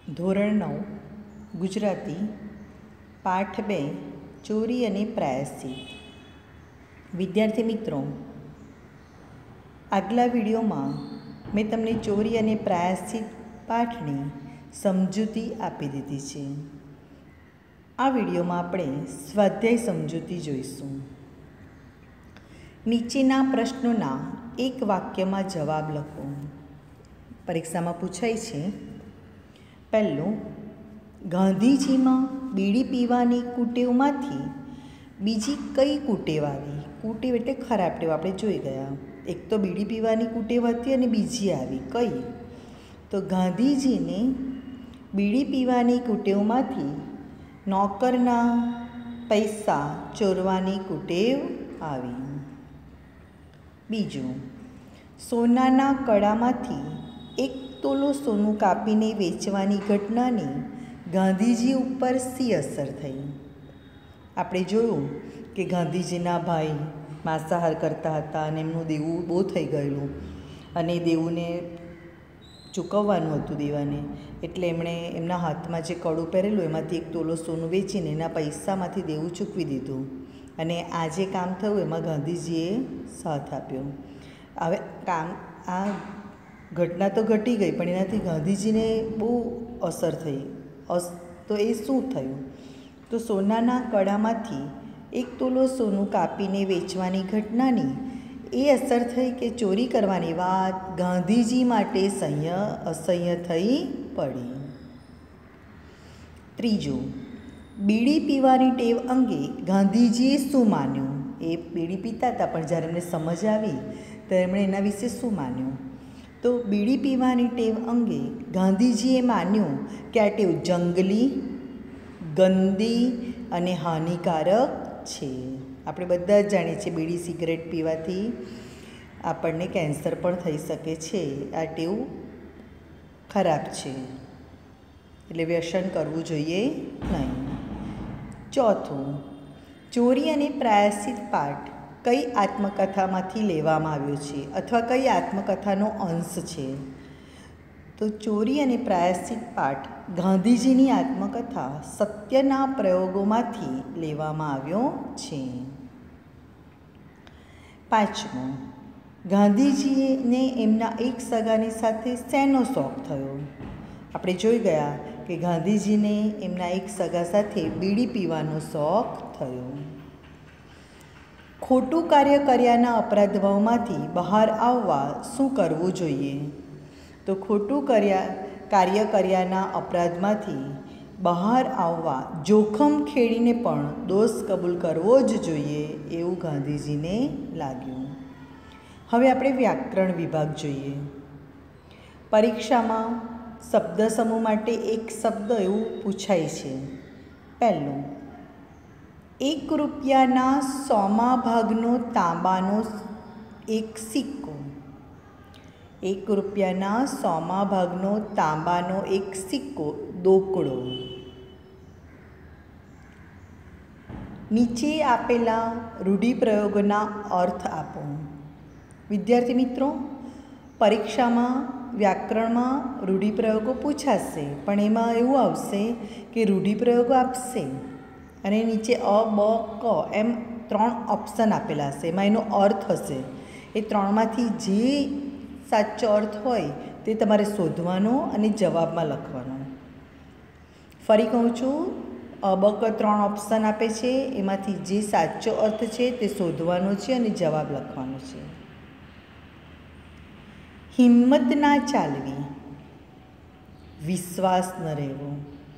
ધોરણ 9 ગુજરાતી પાઠ 2 ચોરી અને પ્રાયશ્ચિત. વિદ્યાર્થી મિત્રો, આગલા વિડીયોમાં મેં તમને ચોરી અને પ્રાયશ્ચિત પાઠની સમજૂતી આપી દીધી છે. આ વિડીયોમાં આપણે સ્વાધ્યાય સમજૂતી જોઈશું. નીચેના પ્રશ્નોના એક વાક્યમાં જવાબ લખો. પરીક્ષામાં પૂછાય છે. પહેલું, ગાંધીજીમાં બીડી પીવાની કુટેવમાંથી બીજી કઈ કુટેવ આવી? કુટેવ એટલે ખરાબ ટેવ, આપણે જોઈ ગયા. એક તો બીડી પીવાની કુટેવ હતી અને બીજી આવી કઈ? તો ગાંધીજીને બીડી પીવાની કુટેવમાંથી નોકરના પૈસા ચોરવાની કુટેવ આવી. બીજું, સોનાના કડામાંથી એક તોલો સોનું કાપીને વેચવાની ઘટનાની ગાંધીજી ઉપર શી અસર થઈ? આપણે જોયું કે ગાંધીજીના ભાઈ માંસાહાર કરતા હતા અને એમનું દેવું બહુ થઈ ગયેલું અને દેવુંને ચૂકવવાનું હતું દેવાને, એટલે એમણે એમના હાથમાં જે કડું પહેરેલું એમાંથી એક તોલો સોનું વેચીને એના પૈસામાંથી દેવું ચૂકવી દીધું અને આ જે કામ થયું એમાં ગાંધીજીએ સાથ આપ્યો. હવે આ ઘટના તો ઘટી ગઈ પણ એનાથી ગાંધીજીને બહુ અસર થઈ. તો એ શું થયું? તો સોનાના કડામાંથી એક તોલો સોનું કાપીને વેચવાની ઘટનાની એ અસર થઈ કે ચોરી કરવાની વાત ગાંધીજી માટે અસહ્ય થઈ પડી. ત્રીજું, બીડી પીવાની ટેવ અંગે ગાંધીજીએ શું માન્યું? એ બીડી પીતા હતા પણ જ્યારે એમને સમજ આવી ત્યારે એમણે એના વિશે શું માન્યું? તો બીડી પીવાની ટેવ અંગે ગાંધીજીએ માન્યું કે આ ટેવ જંગલી, ગંદી અને હાનિકારક છે. આપણે બધા જ જાણીએ છીએ બીડી સિગરેટ પીવાથી આપણને કેન્સર પણ થઈ શકે છે. આ ટેવ ખરાબ છે, એટલે વ્યસન કરવું જોઈએ નહીં. ચોથું, ચોરી અને પ્રાયશ્ચિત પાઠ કઈ આત્મકથામાંથી લેવામાં આવ્યો છે અથવા કઈ આત્મકથાનો અંશ છે? તો ચોરી અને પ્રાયશ્ચિત પાઠ ગાંધીજીની આત્મકથા સત્યના પ્રયોગોમાંથી લેવામાં આવ્યો છે. પાંચમું, ગાંધીજીને એમના એક સગાની સાથે શેનો શોખ થયો? આપણે જોઈ ગયા કે ગાંધીજીને એમના એક સગા સાથે બીડી પીવાનો શોખ થયો. ખોટું કાર્ય કર્યાના અપરાધભાવમાંથી બહાર આવવા શું કરવું જોઈએ? તો ખોટું કાર્ય કર્યાના અપરાધમાંથી બહાર આવવા જોખમ ખેડીને પણ દોષ કબૂલ કરવો જ જોઈએ એવું ગાંધીજીને લાગ્યું. હવે આપણે વ્યાકરણ વિભાગ જોઈએ. પરીક્ષામાં શબ્દ સમૂહ માટે એક શબ્દ એવું પૂછાય છે. પહેલું, 1 રૂપિયાના 100મા ભાગનો તાંબાનો એક સિક્કો. 1 રૂપિયાના 100મા ભાગનો તાંબાનો એક સિક્કો દોકડો. નીચે આપેલા રૂઢિપ્રયોગોના અર્થ આપો. વિદ્યાર્થી મિત્રો, પરીક્ષામાં વ્યાકરણમાં રૂઢિપ્રયોગો પૂછાશે પણ એમાં એવું આવશે કે રૂઢિપ્રયોગો આપશે અને નીચે અ, બ, ક એમ 3 ઓપ્શન આપેલા હશે. એમાં એનો અર્થ હશે. એ 3માંથી જે સાચો અર્થ હોય તે તમારે શોધવાનો અને જવાબમાં લખવાનો. ફરી કહું છું, અ, બ, ક 3 ઓપ્શન આપે છે. એમાંથી જે સાચો અર્થ છે તે શોધવાનો છે અને જવાબ લખવાનો છે. હિંમત ના ચાલવી, વિશ્વાસ ન રહેવો.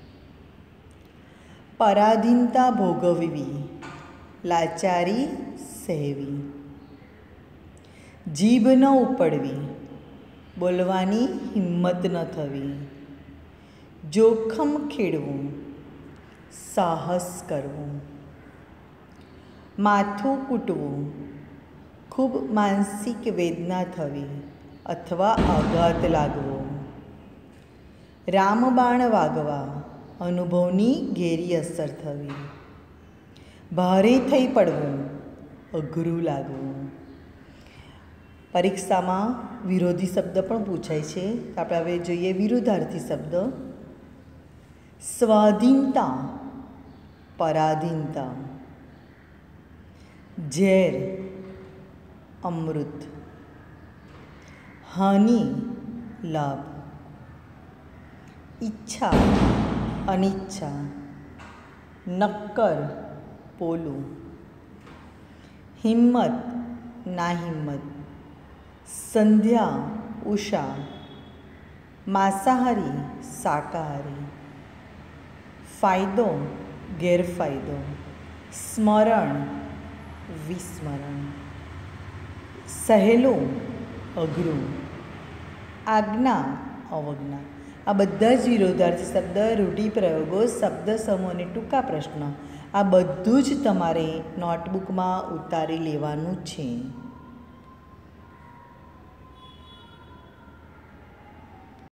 પરાધીનતા ભોગવવી, લાચારી સહેવી. જીભ ન ઉપડવી, બોલવાની હિંમત ન થવી. જોખમ ખેડવું, સાહસ કરવું. માથું કૂટવું, ખૂબ માનસિક વેદના થવી અથવા આઘાત લાગવો. રામબાણ વાગવા, અનુભવની ઘેરી અસર થવી. ભારે થઈ પડવું, અઘરું લાગવું. પરીક્ષામાં વિરોધી શબ્દ પણ પૂછાય છે. આપણે હવે જોઈએ વિરુદ્ધાર્થી શબ્દ. સ્વાધીનતા પરાધીનતા, ઝેર અમૃત, હાનિ લાભ, ઈચ્છા અનિચ્છા, નક્કર પોલું, હિંમત ના હિંમત, સંધ્યા ઉષા, માંસાહારી શાકાહારી, ફાયદો ગેરફાયદો, સ્મરણ વિસ્મરણ, સહેલું અઘરું, આજ્ઞા અવજ્ઞા. આ બધા જ વિરોધાર્થી શબ્દ, રૂઢિપ્રયોગો, શબ્દ સમૂહ અને ટૂંકા પ્રશ્ન, આ બધું જ તમારે નોટબુકમાં ઉતારી લેવાનું છે.